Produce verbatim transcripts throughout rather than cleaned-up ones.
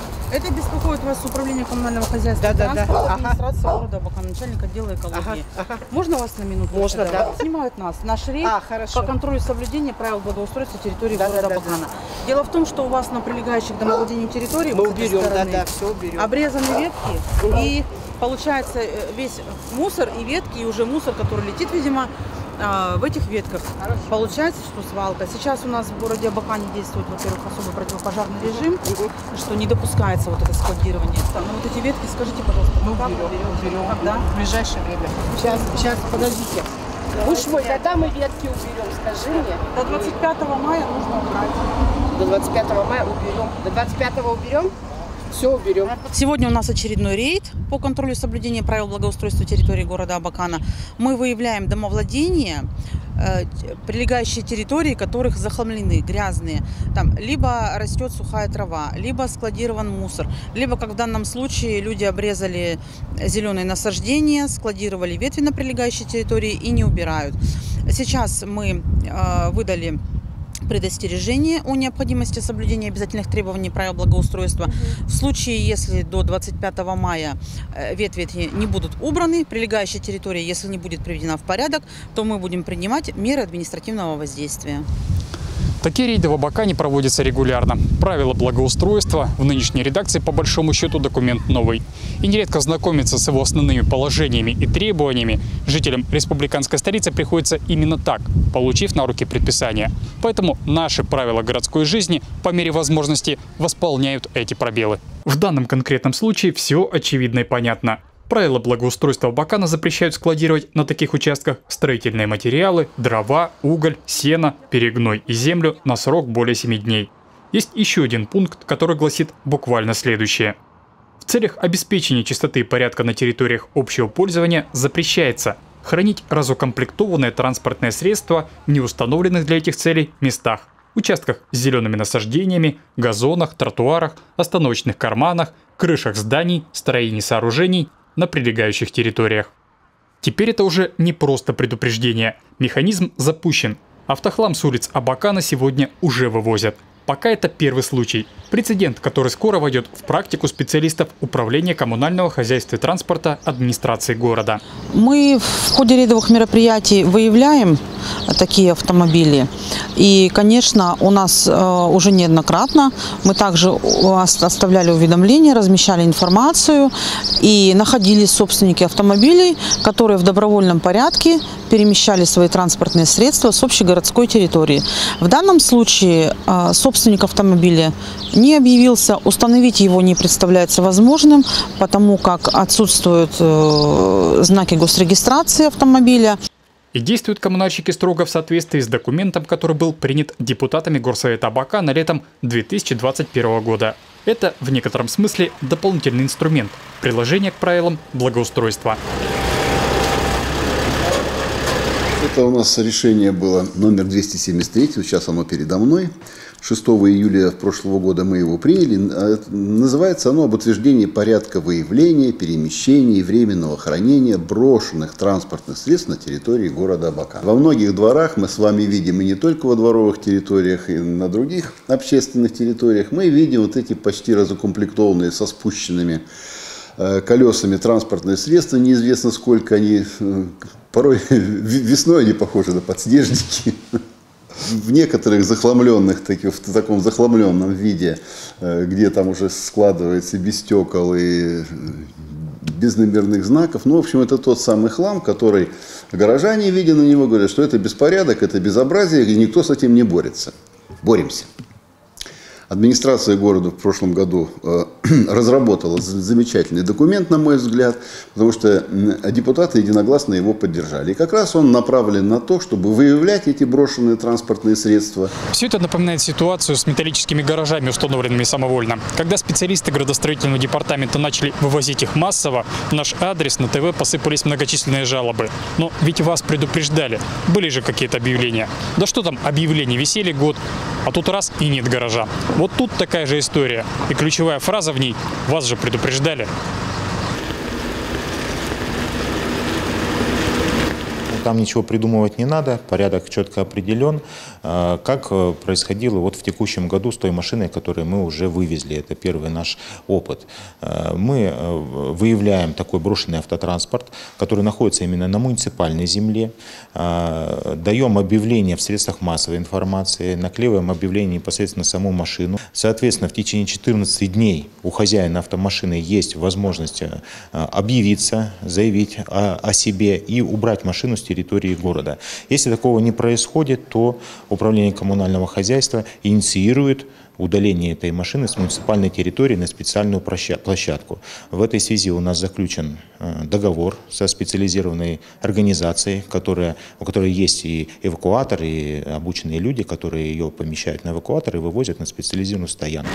Это беспокоит вас управление коммунального хозяйства да, и да, транспорта, да. администрация ага. города Абакана, начальник отдела экологии. Ага, ага. Можно вас на минуту? Можно, да. Снимают нас. Наш рейд а, по контролю соблюдения правил благоустройства территории да, города да, Абакана. Да. Дело в том, что у вас на прилегающих домовладению территории мы вот уберем, стороны, да, да, все уберем. Обрезаны ветки, угу. И получается весь мусор и ветки, и уже мусор, который летит, видимо, в этих ветках. Хорошо. Получается, что свалка. Сейчас у нас в городе Абакане действует, во-первых, особый противопожарный режим, угу. Что не допускается вот это складирование. Но вот эти ветки, скажите, пожалуйста, мы уберем, уберем, когда? В ближайшее время. Сейчас, сейчас, подождите. Муж мой, когда мы ветки уберем, скажи мне. До двадцать пятого мая нужно убрать. До двадцать пятого мая уберем. До двадцать пятого уберем? Все уберем. Сегодня у нас очередной рейд по контролю соблюдения правил благоустройства территории города Абакана. Мы выявляем домовладения, э, прилегающие территории, которых захламлены, грязные. Там либо растет сухая трава, либо складирован мусор, либо, как в данном случае, люди обрезали зеленые насаждения, складировали ветви на прилегающей территории и не убирают. Сейчас мы э, выдали предостережение о необходимости соблюдения обязательных требований правил благоустройства. Угу. В случае, если до двадцать пятого мая ветви не будут убраны, прилегающая территория, если не будет приведена в порядок, то мы будем принимать меры административного воздействия. Такие рейды в Абакане проводятся регулярно. Правила благоустройства в нынешней редакции по большому счету документ новый. И нередко знакомиться с его основными положениями и требованиями жителям республиканской столицы приходится именно так, получив на руки предписания. Поэтому наши правила городской жизни по мере возможности восполняют эти пробелы. В данном конкретном случае все очевидно и понятно. Правила благоустройства Абакана запрещают складировать на таких участках строительные материалы, дрова, уголь, сено, перегной и землю на срок более семи дней. Есть еще один пункт, который гласит буквально следующее. В целях обеспечения чистоты и порядка на территориях общего пользования запрещается хранить разукомплектованные транспортные средства в неустановленных для этих целей местах, участках с зелеными насаждениями, газонах, тротуарах, остановочных карманах, крышах зданий, строений сооружений, на прилегающих территориях. Теперь это уже не просто предупреждение. Механизм запущен. Автохлам с улиц Абакана сегодня уже вывозят. Пока это первый случай. Прецедент, который скоро войдет в практику специалистов Управления коммунального хозяйства и транспорта администрации города. Мы в ходе рейдовых мероприятий выявляем такие автомобили. И, конечно, у нас э, уже неоднократно мы также оставляли уведомления, размещали информацию и находили собственники автомобилей, которые в добровольном порядке перемещали свои транспортные средства с общегородской территории. В данном случае э, собственник автомобиля не объявился, установить его не представляется возможным, потому как отсутствуют э, знаки госрегистрации автомобиля. И действуют коммунальщики строго в соответствии с документом, который был принят депутатами Горсовета Абакана летом две тысячи двадцать первого года. Это в некотором смысле дополнительный инструмент – приложение к правилам благоустройства. Это у нас решение было номер двести семьдесят три, сейчас оно передо мной. шестого июля прошлого года мы его приняли. Называется оно об утверждении порядка выявления, перемещения и временного хранения брошенных транспортных средств на территории города Абакана. Во многих дворах мы с вами видим, и не только во дворовых территориях, и на других общественных территориях, мы видим вот эти почти разукомплектованные со спущенными колесами транспортные средства. Неизвестно, сколько они, порой весной они похожи на подснежники. В некоторых захламленных, таких, в таком захламленном виде, где там уже складывается без стекол и без номерных знаков. Ну, в общем, это тот самый хлам, который горожане, видя на него, говорят, что это беспорядок, это безобразие, и никто с этим не борется. Боремся. Администрация города в прошлом году э, разработала замечательный документ, на мой взгляд, потому что депутаты единогласно его поддержали. И как раз он направлен на то, чтобы выявлять эти брошенные транспортные средства. Все это напоминает ситуацию с металлическими гаражами, установленными самовольно. Когда специалисты градостроительного департамента начали вывозить их массово, в наш адрес на ТВ посыпались многочисленные жалобы. Но ведь вас предупреждали, были же какие-то объявления. Да что там объявления, висели год, а тут раз и нет гаража. Вот тут такая же история. И ключевая фраза в ней – вас же предупреждали. Там ничего придумывать не надо, порядок четко определен, как происходило вот в текущем году с той машиной, которую мы уже вывезли. Это первый наш опыт. Мы выявляем такой брошенный автотранспорт, который находится именно на муниципальной земле, даем объявление в средствах массовой информации, наклеиваем объявление непосредственно на саму машину. Соответственно, в течение четырнадцати дней у хозяина автомашины есть возможность объявиться, заявить о, о себе и убрать машину с территории города. Если такого не происходит, то управление коммунального хозяйства инициирует удаление этой машины с муниципальной территории на специальную площадку. В этой связи у нас заключен договор со специализированной организацией, которая, у которой есть и эвакуатор, и обученные люди, которые ее помещают на эвакуатор и вывозят на специализированную стоянку.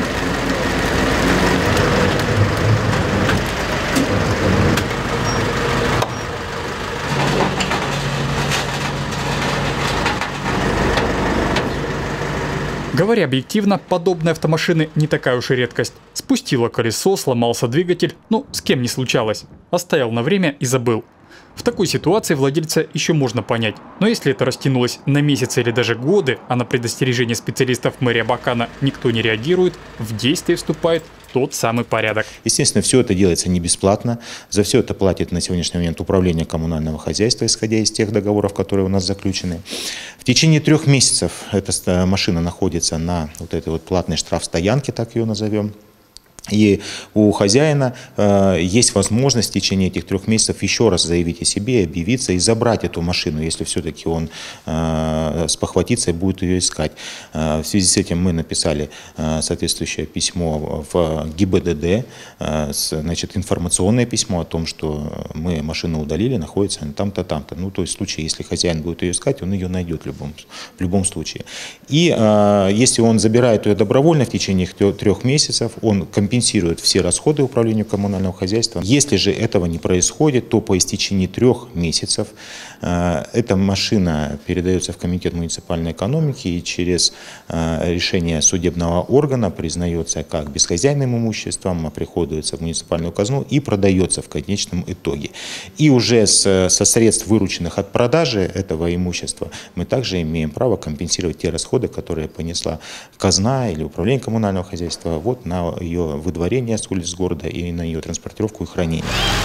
Говоря объективно, подобные автомашины не такая уж и редкость. Спустило колесо, сломался двигатель, ну, с кем не случалось. Оставил на время и забыл. В такой ситуации владельца еще можно понять. Но если это растянулось на месяцы или даже годы, а на предостережение специалистов мэрии Абакана никто не реагирует, в действие вступает тот самый порядок. Естественно, все это делается не бесплатно. За все это платит на сегодняшний момент управление коммунального хозяйства, исходя из тех договоров, которые у нас заключены. В течение трех месяцев эта машина находится на вот этой вот платной штрафстоянке, так ее назовем. И у хозяина э, есть возможность в течение этих трех месяцев еще раз заявить о себе, объявиться и забрать эту машину, если все-таки он э, спохватится и будет ее искать. Э, в связи с этим мы написали э, соответствующее письмо в ГИБДД, э, с, значит, информационное письмо о том, что мы машину удалили, находится там-то, там-то. Ну, то есть в случае, если хозяин будет ее искать, он ее найдет в любом, в любом случае. И э, если он забирает ее добровольно в течение трех месяцев, он компенсирует компенсирует все расходы управления коммунального хозяйства. Если же этого не происходит, то по истечении трех месяцев э, эта машина передается в Комитет муниципальной экономики и через э, решение судебного органа признается как бесхозяйным имуществом, оприходуется в муниципальную казну и продается в конечном итоге. И уже с, со средств, вырученных от продажи этого имущества, мы также имеем право компенсировать те расходы, которые понесла казна или управление коммунального хозяйства вот на ее выдворение с улиц города и на ее транспортировку и хранение.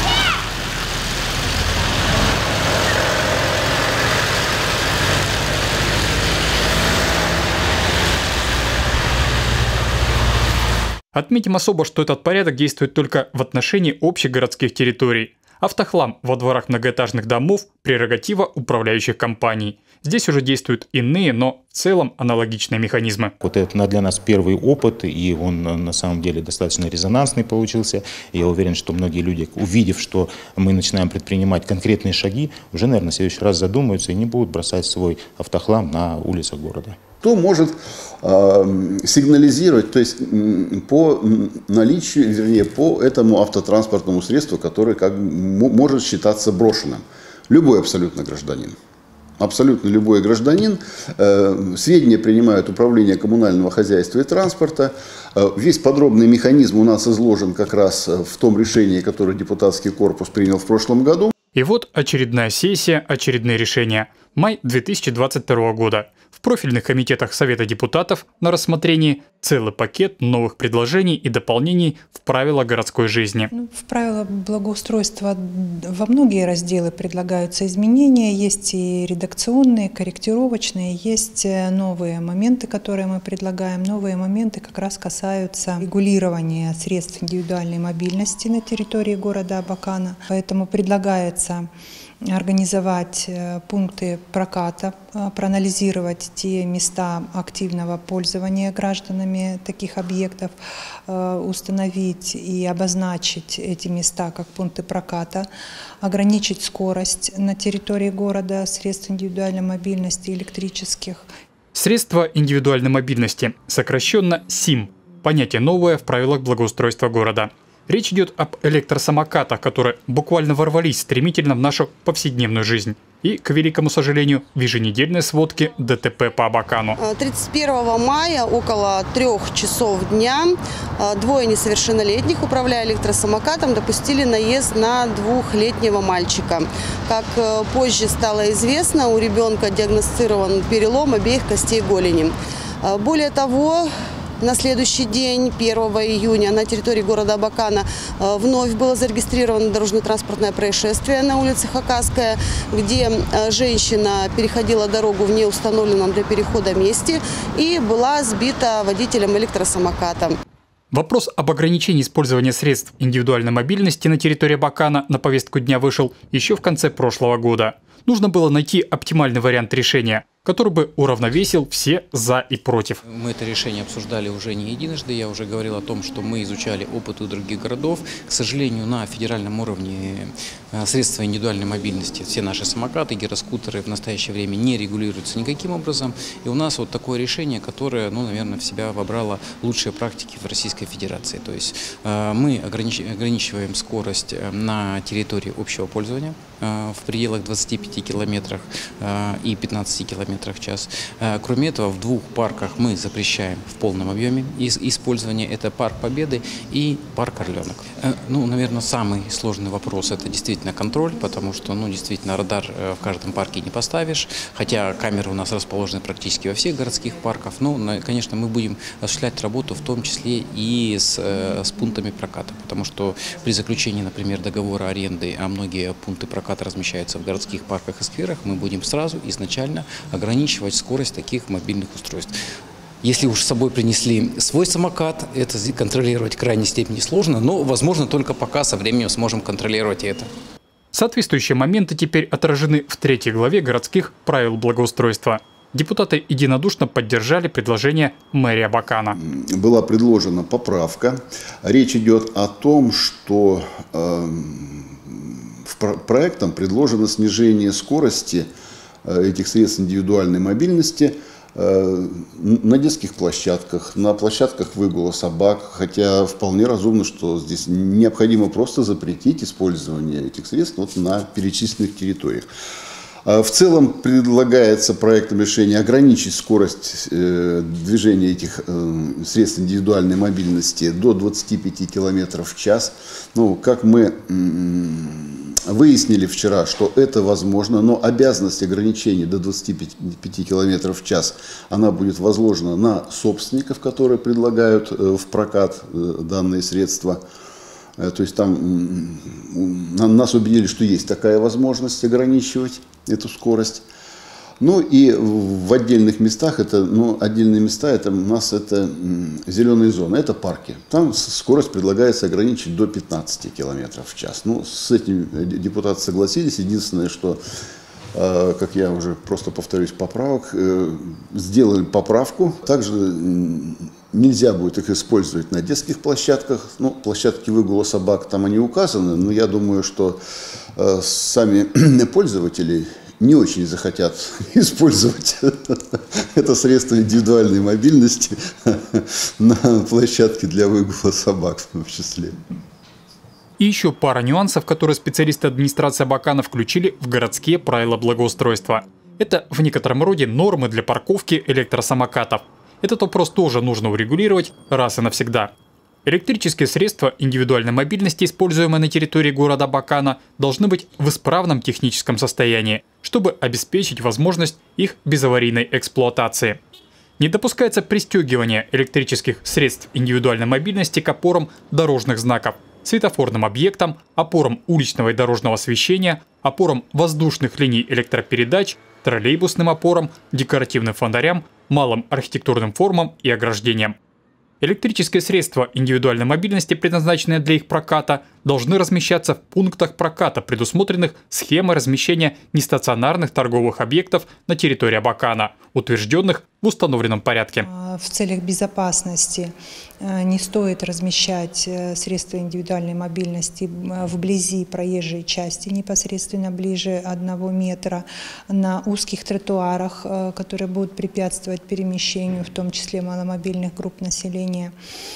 Отметим особо, что этот порядок действует только в отношении общегородских территорий. Автохлам во дворах многоэтажных домов – прерогатива управляющих компаний. Здесь уже действуют иные, но в целом аналогичные механизмы. Вот это для нас первый опыт, и он на самом деле достаточно резонансный получился. Я уверен, что многие люди, увидев, что мы начинаем предпринимать конкретные шаги, уже, наверное, в следующий раз задумаются и не будут бросать свой автохлам на улицах города. Кто может э, сигнализировать, то есть по наличию, вернее, по этому автотранспортному средству, которое как, может считаться брошенным. Любой абсолютно гражданин. Абсолютно любой гражданин. Э, сведения принимают управление коммунального хозяйства и транспорта. Э, весь подробный механизм у нас изложен как раз в том решении, которое депутатский корпус принял в прошлом году. И вот очередная сессия, очередные решения. Май две тысячи двадцать второго года. В профильных комитетах Совета депутатов на рассмотрении целый пакет новых предложений и дополнений в правила городской жизни. Ну, в правила благоустройства во многие разделы предлагаются изменения. Есть и редакционные, корректировочные, есть новые моменты, которые мы предлагаем. Новые моменты как раз касаются регулирования средств индивидуальной мобильности на территории города Абакана. Поэтому предлагается организовать пункты проката, проанализировать те места активного пользования гражданами таких объектов, установить и обозначить эти места как пункты проката, ограничить скорость на территории города средств индивидуальной мобильности электрических. Средства индивидуальной мобильности, сокращенно СИМ, понятие новое в правилах благоустройства города. Речь идет об электросамокатах, которые буквально ворвались стремительно в нашу повседневную жизнь. и, к великому сожалению, в еженедельной сводке ДТП по Абакану. тридцать первого мая около трех часов дня двое несовершеннолетних, управляя электросамокатом, допустили наезд на двухлетнего мальчика. Как позже стало известно, у ребенка диагностирован перелом обеих костей голени. Более того, на следующий день, первого июня, на территории города Абакана вновь было зарегистрировано дорожно-транспортное происшествие на улице Хакасская, где женщина переходила дорогу в неустановленном для перехода месте и была сбита водителем электросамоката. Вопрос об ограничении использования средств индивидуальной мобильности на территории Абакана на повестку дня вышел еще в конце прошлого года. Нужно было найти оптимальный вариант решения, который бы уравновесил все «за» и «против». Мы это решение обсуждали уже не единожды. Я уже говорил о том, что мы изучали опыт у других городов. К сожалению, на федеральном уровне средства индивидуальной мобильности, все наши самокаты, гироскутеры в настоящее время не регулируются никаким образом. И у нас вот такое решение, которое, ну, наверное, в себя вобрало лучшие практики в Российской Федерации. То есть мы ограничиваем скорость на территории общего пользования в пределах двадцати пяти километров и пятнадцати километров в час. Кроме этого, в двух парках мы запрещаем в полном объеме использование. Это парк Победы и парк Орленок. Ну, наверное, самый сложный вопрос – это действительно контроль, потому что, ну, действительно, радар в каждом парке не поставишь, хотя камеры у нас расположены практически во всех городских парках. Но, конечно, мы будем осуществлять работу в том числе и с, с пунктами проката, потому что при заключении, например, договора аренды, а многие пункты проката размещаются в городских парках и скверах, мы будем сразу изначально ограничивать скорость таких мобильных устройств. Если уж с собой принесли свой самокат, это контролировать в крайней степени сложно, но, возможно, только пока со временем сможем контролировать это. Соответствующие моменты теперь отражены в третьей главе городских правил благоустройства. Депутаты единодушно поддержали предложение мэрии Абакана. Была предложена поправка. Речь идет о том, что э, проектом предложено снижение скорости этих средств индивидуальной мобильности на детских площадках, на площадках выгула собак, хотя вполне разумно, что здесь необходимо просто запретить использование этих средств вот на перечисленных территориях. В целом предлагается проектом решения ограничить скорость движения этих средств индивидуальной мобильности до двадцати пяти километров в час. Ну, как мы выяснили вчера, что это возможно, но обязанность ограничения до двадцати пяти километров в час, она будет возложена на собственников, которые предлагают в прокат данные средства. То есть там нас убедили, что есть такая возможность ограничивать эту скорость. Ну и в отдельных местах, это, ну, отдельные места, это у нас это зеленые зоны, это парки. Там скорость предлагается ограничить до пятнадцати километров в час. Ну, с этим депутаты согласились. Единственное, что, как я уже просто повторюсь, поправок, сделали поправку. Также нельзя будет их использовать на детских площадках. Ну, площадки выгула собак, там они указаны, но я думаю, что сами пользователи не очень захотят использовать это средство индивидуальной мобильности на площадке для выгула собак в том числе. И еще пара нюансов, которые специалисты администрации Абакана включили в городские правила благоустройства. Это в некотором роде нормы для парковки электросамокатов. Этот вопрос тоже нужно урегулировать раз и навсегда. Электрические средства индивидуальной мобильности, используемые на территории города Абакана, должны быть в исправном техническом состоянии, чтобы обеспечить возможность их безаварийной эксплуатации. Не допускается пристегивание электрических средств индивидуальной мобильности к опорам дорожных знаков, светофорным объектам, опорам уличного и дорожного освещения, опорам воздушных линий электропередач, троллейбусным опорам, декоративным фонарям, малым архитектурным формам и ограждениям. Электрические средства индивидуальной мобильности, предназначенные для их проката, должны размещаться в пунктах проката, предусмотренных схемой размещения нестационарных торговых объектов на территории Абакана, утвержденных в установленном порядке. В целях безопасности не стоит размещать средства индивидуальной мобильности вблизи проезжей части, непосредственно ближе одного метра, на узких тротуарах, которые будут препятствовать перемещению, в том числе маломобильных групп населения.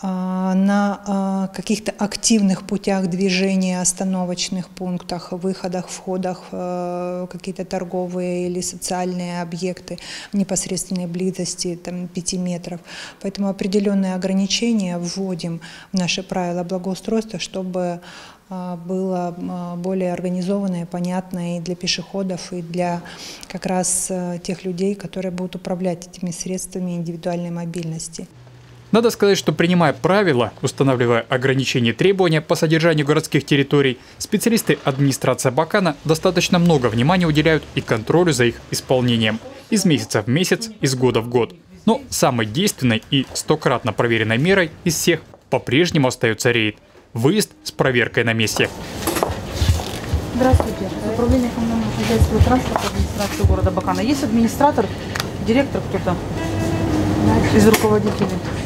на каких-то активных путях движения, остановочных пунктах, выходах, входах, какие-то торговые или социальные объекты в непосредственной близости там, пяти метров. Поэтому определенные ограничения вводим в наши правила благоустройства, чтобы было более организованное, понятное и для пешеходов, и для как раз тех людей, которые будут управлять этими средствами индивидуальной мобильности. Надо сказать, что принимая правила, устанавливая ограничения и требования по содержанию городских территорий, специалисты администрации Абакана достаточно много внимания уделяют и контролю за их исполнением. Из месяца в месяц, из года в год. Но самой действенной и стократно проверенной мерой из всех по-прежнему остается рейд. Выезд с проверкой на месте. Здравствуйте. Управление коммунального хозяйства и транспорта администрации города Абакана. Есть администратор, директор кто-то из руководителей?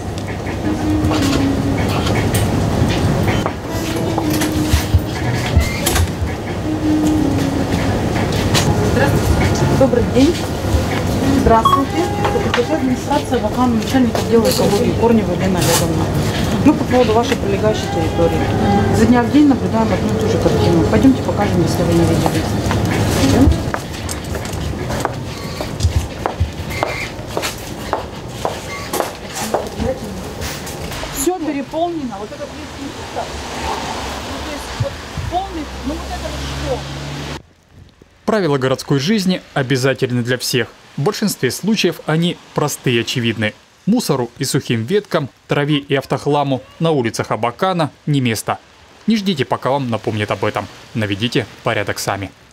Здравствуйте. Добрый день. Здравствуйте. Это администрация Абакана, начальник отдела экологии Корнева Елена Олеговна. Мы по поводу вашей прилегающей территории. За дня в день наблюдаем одну и ту же картину. Пойдемте покажем, если вы не видели. Пойдемте. Все переполнено. Вот этот весь мусор. Ну, то есть вот полный, ну вот это вот что? Правила городской жизни обязательны для всех. В большинстве случаев они простые и очевидны. Мусору и сухим веткам, траве и автохламу на улицах Абакана не место. Не ждите, пока вам напомнят об этом. Наведите порядок сами.